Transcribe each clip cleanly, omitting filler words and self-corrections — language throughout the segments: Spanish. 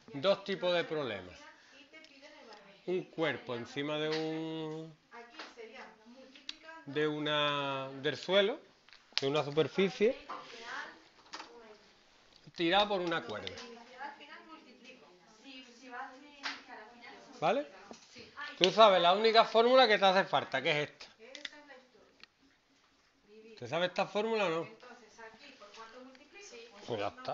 dos tipos de problemas. Un cuerpo encima del suelo, de una superficie, tirado por una cuerda. ¿Vale? Tú sabes la única fórmula que te hace falta, que es esta. ¿Te sabes esta fórmula o no? Pues ya está.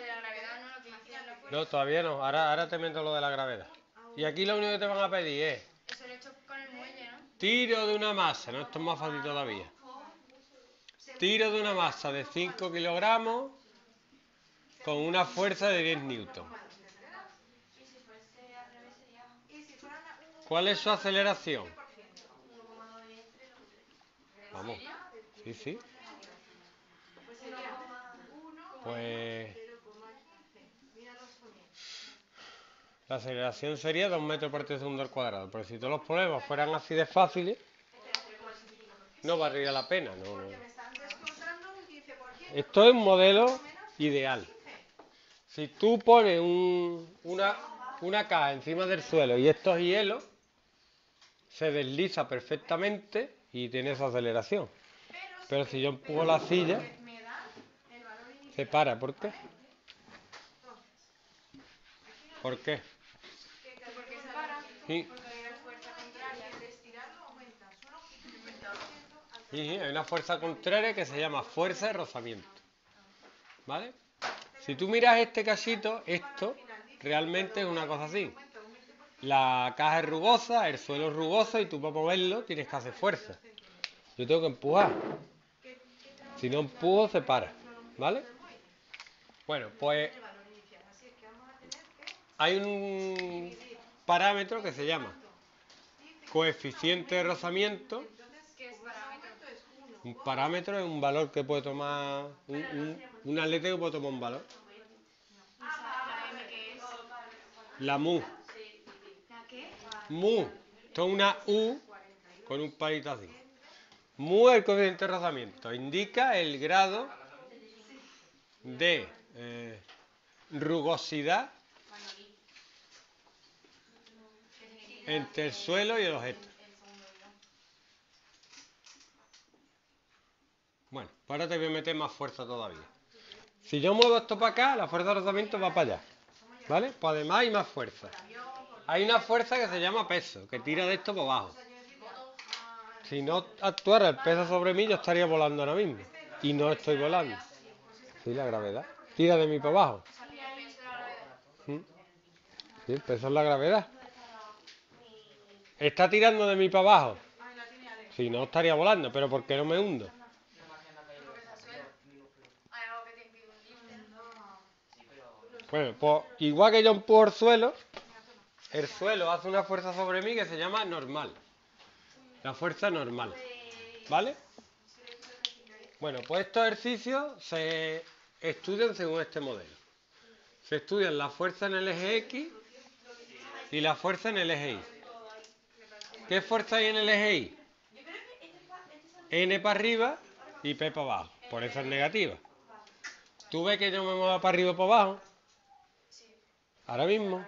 No, todavía no. Ahora te meto lo de la gravedad. Y aquí lo único que te van a pedir es tiro de una masa, ¿no? Esto es más fácil todavía. Tiro de una masa de 5 kilogramos con una fuerza de 10 newton. ¿Cuál es su aceleración? Vamos. Sí, sí. Pues la aceleración sería 2 metros por segundo al cuadrado. Pero si todos los problemas fueran así de fáciles, no valdría la pena. No. Esto es un modelo ideal. Si tú pones una caja encima del suelo y esto es hielo, se desliza perfectamente y tiene esa aceleración. Pero si yo empujo la silla, se para. ¿Por qué? ¿Por qué? Sí. Sí, hay una fuerza contraria que se llama fuerza de rozamiento. ¿Vale? Si tú miras este cachito, esto realmente es una cosa así. La caja es rugosa, el suelo es rugoso y tú para moverlo tienes que hacer fuerza. Yo tengo que empujar. Si no empujo, se para. ¿Vale? Bueno, pues hay un parámetro que se llama coeficiente de rozamiento. Un parámetro es un valor que puede tomar un atleta que puede tomar un valor. La mu. Mu. Esto es una U con un palito así. Mu es el coeficiente de rozamiento. Indica el grado de rugosidad entre el suelo y el objeto. Bueno, ahora te voy a meter más fuerza todavía. Si yo muevo esto para acá, la fuerza de rozamiento va para allá. ¿Vale? Pues además hay más fuerza. Hay una fuerza que se llama peso, que tira de esto para abajo. Si no actuara el peso sobre mí, yo estaría volando ahora mismo. Y no estoy volando. Sí, la gravedad. Tira de mí para abajo. Sí, el peso es la gravedad. Está tirando de mí para abajo. Si no, estaría volando. Pero ¿por qué no me hundo? Bueno, pues igual que yo empujo el suelo hace una fuerza sobre mí que se llama normal. La fuerza normal. ¿Vale? Bueno, pues estos ejercicios se estudian según este modelo. Se estudian la fuerza en el eje X y la fuerza en el eje Y. ¿Qué fuerza hay en el eje Y? N para arriba y P para abajo. Por eso es negativa. ¿Tú ves que yo me muevo para arriba o para abajo? Ahora mismo.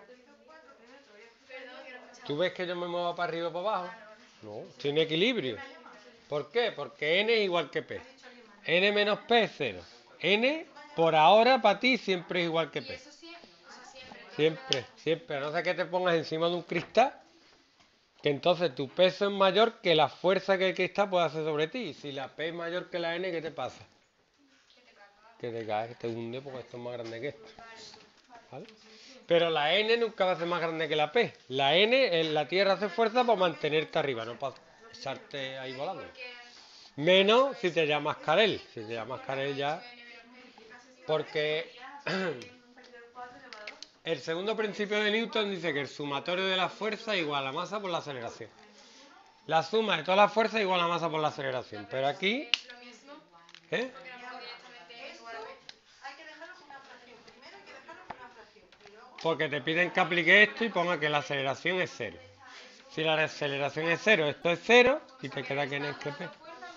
¿Tú ves que yo me muevo para arriba o para abajo? No, estoy en equilibrio. ¿Por qué? Porque N es igual que P. N menos P es 0. N, por ahora, para ti, siempre es igual que P. Siempre, siempre. A no ser que te pongas encima de un cristal, que entonces tu peso es mayor que la fuerza que el cristal puede hacer sobre ti. Y si la P es mayor que la N, ¿qué te pasa? Que te caes, que te hunde porque esto es más grande que esto. ¿Vale? Pero la N nunca va a ser más grande que la P. La N en la Tierra hace fuerza para mantenerte arriba, no para echarte ahí volando. Menos si te llamas Carel. Si te llamas Carel ya... Porque el segundo principio de Newton dice que el sumatorio de la fuerza es igual a la masa por la aceleración. La suma de todas las fuerzas es igual a la masa por la aceleración. Pero aquí... ¿Eh? Porque te piden que aplique esto y ponga que la aceleración es 0. Si la aceleración es 0, esto es 0 y te queda que n es que p.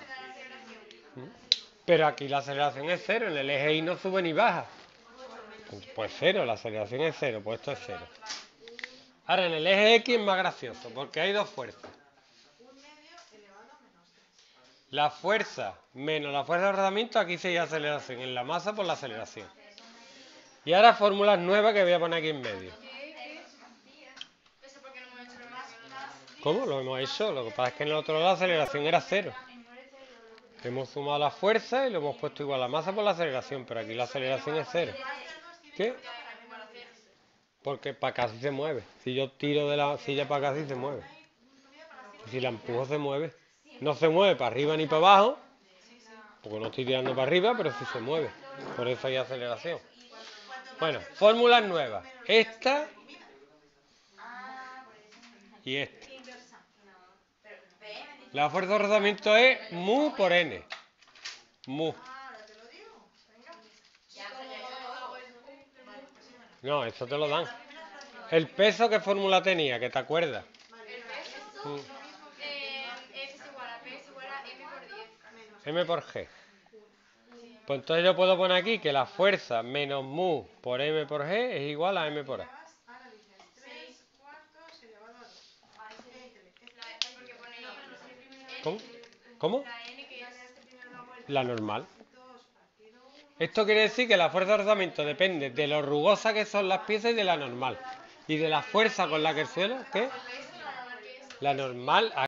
Pero aquí la aceleración es 0, en el eje Y no sube ni baja. Pues cero, la aceleración es cero, pues esto es cero. Ahora en el eje X es más gracioso, porque hay dos fuerzas. La fuerza menos la fuerza de rozamiento, aquí sería aceleración, en la masa por la aceleración. Y ahora fórmulas nuevas que voy a poner aquí en medio. ¿Cómo? Lo hemos hecho, lo que pasa es que en el otro lado la aceleración era cero. Hemos sumado la fuerza y lo hemos puesto igual a la masa por la aceleración, pero aquí la aceleración es cero. ¿Qué? Porque para acá sí se mueve. Si yo tiro de la silla para acá sí se mueve. Y si la empujo se mueve. No se mueve para arriba ni para abajo, porque no estoy tirando para arriba, pero sí se mueve. Por eso hay aceleración. Bueno, fórmulas nuevas. Esta y esta. La fuerza de rozamiento es mu por n. Mu. No, eso te lo dan. El peso, ¿qué fórmula tenía? ¿Que te acuerdas? Mm. M por G. Pues entonces yo puedo poner aquí que la fuerza menos mu por m por g es igual a m por a. ¿Cómo? ¿Cómo? La normal. Esto quiere decir que la fuerza de rozamiento depende de lo rugosa que son las piezas y de la normal. Y de la fuerza con la que el suelo, ¿qué? La normal.